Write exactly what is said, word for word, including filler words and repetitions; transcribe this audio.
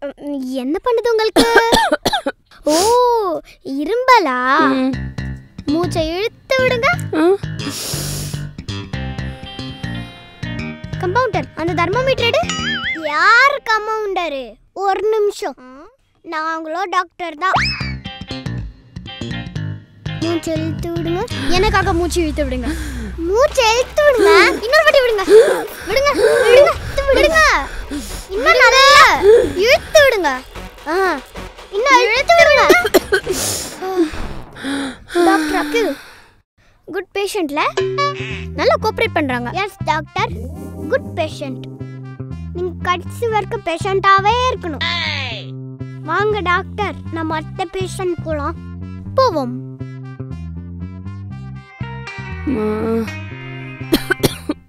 என்ன பண்ணுது உங்களுக்கு? ஓ, இரும்பலா? மூச்சை இழுத்து விடுங்க. கம்பவுண்டர், அந்த தெர்மோமீட்டர் எடு. யார் கம்பவுண்டர்? ஒரு நிமிஷம், நாங்களோ டாக்டர் தான். மூச்சு இழுத்து விடுங்க. எனக்காக மூச்சு இழுத்து விடுங்க. மூச்சு இழுத்து விடுங்க. இன்னொரு வாட்டி விடுங்க. விடுங்க விடுங்க விடுங்க. இன்னும் நிறைய இழுத்து விடுங்க. ஆ, இன்னும் இழுத்து விடுங்க. டாக்டர் அகில் குட் பேஷண்ட்ல நல்லா கோஆபரேட் பண்றாங்க. Yes doctor, good patient. நீங்க கடைசி வரைக்கும் பேஷண்டாவே இருக்கணும். வாங்க டாக்டர், நம்ம அடுத்த பேஷண்ட் போலாம். போவோம்.